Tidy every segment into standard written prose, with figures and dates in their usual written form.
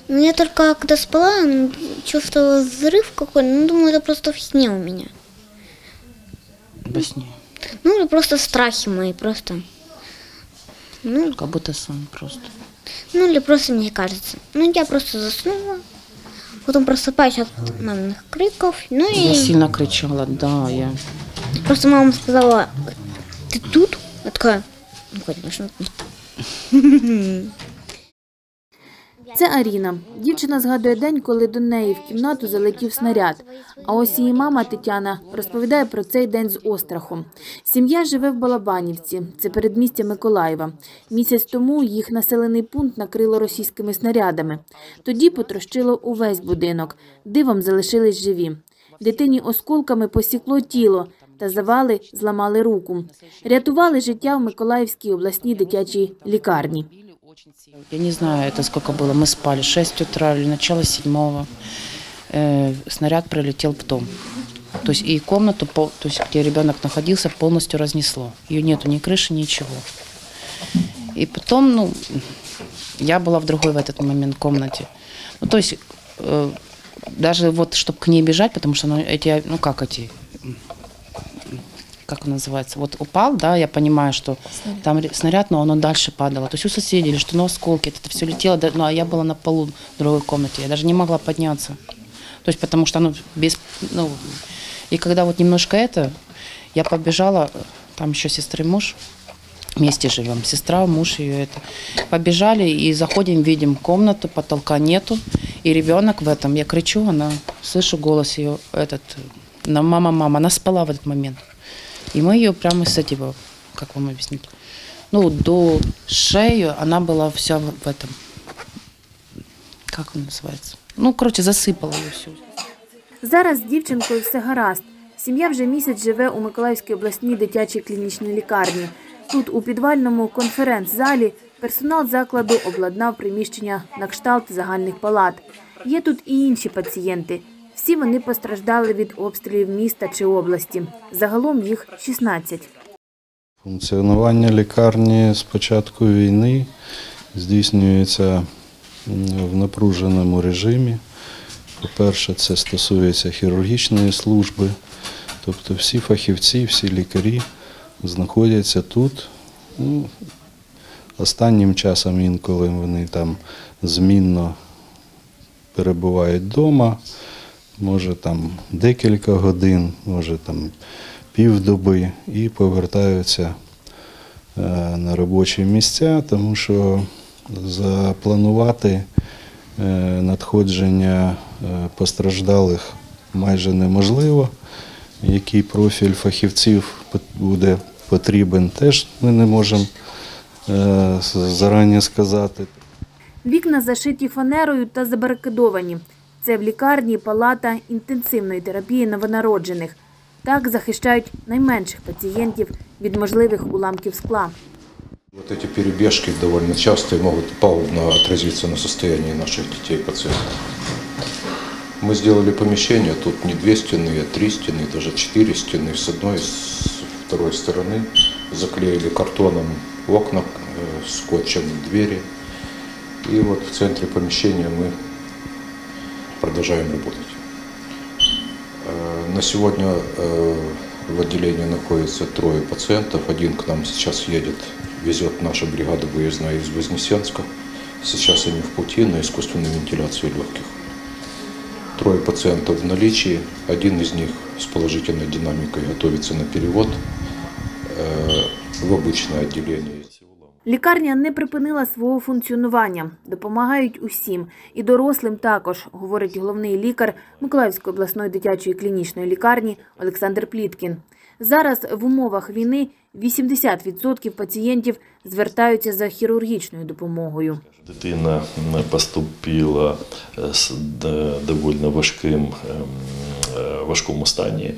Ну, я только когда спала, чувствовала взрыв какой-то. Ну, думаю, это просто в сне у меня. Во сне? Ну, или просто страхи мои, просто. Ну, как будто сон просто. Ну, или просто мне кажется. Ну, я просто заснула. Потом просыпаюсь от маминых криков. Ну, Я сильно кричала, да, я. Просто мама сказала, ты тут? Я такая, ну, конечно. Це Аріна. Дівчина згадує день, коли до неї в кімнату залетів снаряд. А ось її мама Тетяна розповідає про цей день з острахом. Сім'я живе в Балабанівці, це передмістя Миколаєва. Місяць тому їх населений пункт накрило російськими снарядами. Тоді потрощило увесь будинок. Дивом залишились живі. Дитині осколками посікло тіло та завали зламали руку. Рятували життя в Миколаївській обласній дитячій лікарні. Я не знаю, это сколько было. Мы спали 6 утра или начало 7. Снаряд прилетел в дом. То есть и комнату, то есть где ребенок находился, полностью разнесло. Ее нету ни крыши, ничего. И потом, ну, я была в другой в этот момент комнате. Ну, то есть даже вот, чтобы к ней бежать, потому что эти, ну как эти... как он называется, вот упал, да, я понимаю, что там снаряд, но оно дальше падало. То есть у соседей, или что на осколки, это все летело, ну, а я была на полу в другой комнате, я даже не могла подняться. То есть потому что, ну, и когда вот немножко я побежала, там еще сестры и муж, вместе живем, сестра, муж ее, побежали и заходим, видим комнату, потолка нету, и ребенок в этом, я кричу, она, слышу голос ее, мама, она спала в этот момент. И мы ее прямо с этого, как вам объяснить, ну, до шеи она была вся в этом, как он называется, ну, короче, засыпала ее всю. Зараз з дівчинкою все гаразд. Сім'я вже місяць живе у Миколаївській обласній дитячій клінічній лікарні. Тут, у підвальному конференц-залі, персонал закладу обладнав приміщення на кшталт загальних палат. Є тут і інші пацієнти. Всі вони постраждали від обстрілів міста чи області. Загалом їх 16. Функціонування лікарні з початку війни здійснюється в напруженому режимі. По-перше, це стосується хірургічної служби. Тобто всі фахівці, всі лікарі знаходяться тут. Ну, останнім часом інколи вони там змінно перебувають вдома. Може там декілька годин, може там півдоби і повертаються на робочі місця, тому що запланувати надходження постраждалих майже неможливо. Який профіль фахівців буде потрібен, теж ми не можемо зарані сказати. Вікна зашиті фанерою та забарикадовані. Це в лікарні палата інтенсивної терапії новонароджених. Так захищають найменших пацієнтів від можливих уламків скла. Вот эти перебежки довольно часто могут пагубно отразиться на состоянии наших детей-пациентов. Мы сделали помещение, тут не 2 стены, а 3 стены, даже 4 стены с одной и с второй стороны. Заклеили картоном окна, скотчем двери. И вот в центре помещения мы продолжаем работать. На сегодня в отделении находится 3 пациентов. Один к нам сейчас едет, везет наша бригада выездная из Вознесенска. Сейчас они в пути на искусственную вентиляцию легких. 3 пациентов в наличии. Один из них с положительной динамикой готовится на перевод в обычное отделение. Лікарня не припинила свого функціонування. Допомагають усім. І дорослим також, говорить головний лікар Миколаївської обласної дитячої клінічної лікарні Олександр Пліткін. Зараз в умовах війни 80% пацієнтів звертаються за хірургічною допомогою. Дитина поступила з доволі важкому стані.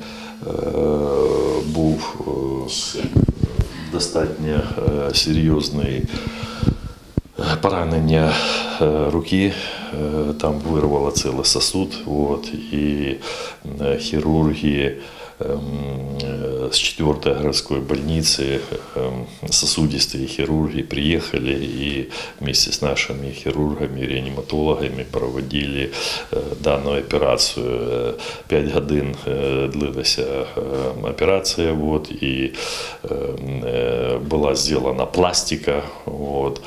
Був достатньо серйозне поранення руки, там вирвало цілий сосуд, і хірурги с 4-й городской больницы сосудистые хирурги приехали и вместе с нашими хирургами, реаниматологами проводили данную операцию. 5 годин длилась операция, вот, и была сделана пластика. Вот.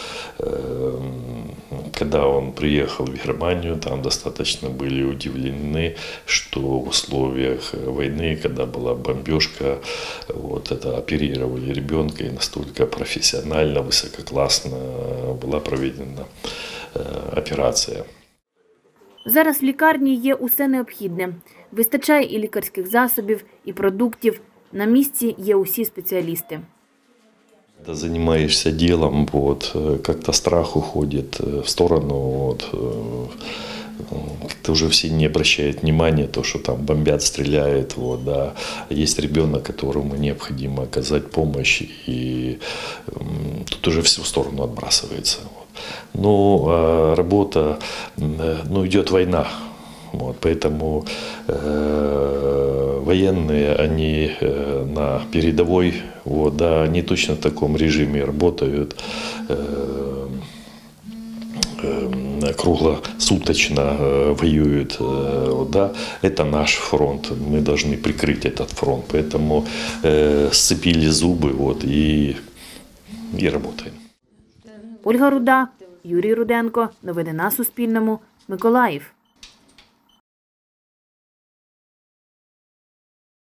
Когда он приехал в Германию, там достаточно были удивлены, что в условиях войны, когда была бомбежка, вот это оперировали ребенка, и настолько профессионально, высококлассно была проведена операція. Зараз в лікарні є усе необхідне. Вистачає і лікарських засобів, і продуктів. На місці є усі спеціалісти. Когда занимаешься делом, вот, как-то страх уходит в сторону, вот, как-то уже все не обращают внимания, то, что там бомбят, стреляют, вот, да. Есть ребенок, которому необходимо оказать помощь, и тут уже все в сторону отбрасывается. Вот. Но работа, ну, идет война. Вот, поэтому военные, они на передовой, вот, да, они точно в таком режиме работают, круглосуточно воюют. Вот, да. Это наш фронт, мы должны прикрыть этот фронт, поэтому сцепили зубы, вот, и работаем. Ольга Руда, Юрій Руденко. Новини на Суспільному. Миколаїв.